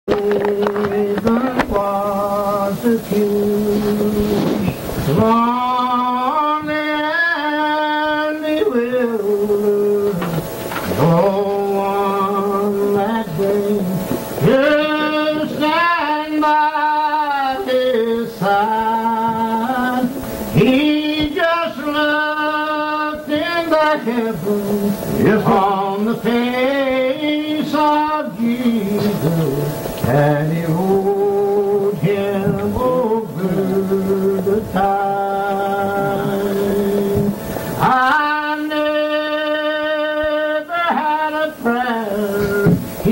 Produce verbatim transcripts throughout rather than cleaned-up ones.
Reason was accused, long and bewildered, no one that day could stand by his side. He just looked in the heavens, yes, on the face of Jesus, and he rode him over the tide. I never had a prayer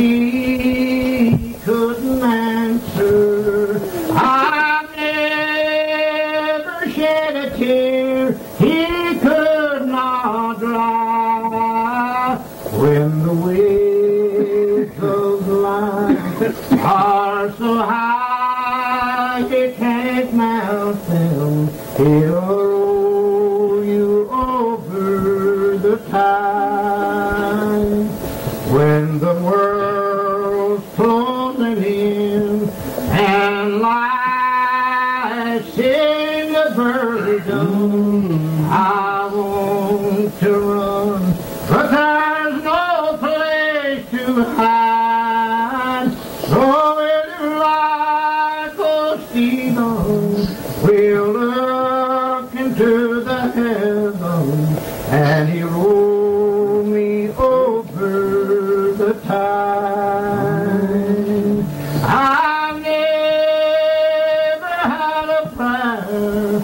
he couldn't answer. I never shed a tear he could not dry. When the waves of life are so high you can't mount them, he'll roll you over the tide. When the world's closing in and life's in a burden, I want to run, but there's no place to hide. So it's like old Stephen, we'll look into the heavens, and he rolled me over the tide. I never had a prayer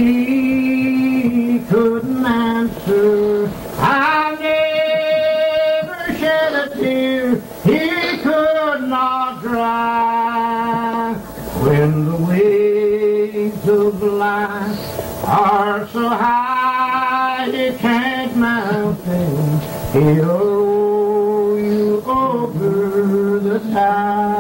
he couldn't answer. I never shed a tear he could not dry. When the waves of life are so high you can't mount them, he'll roll you over the tide.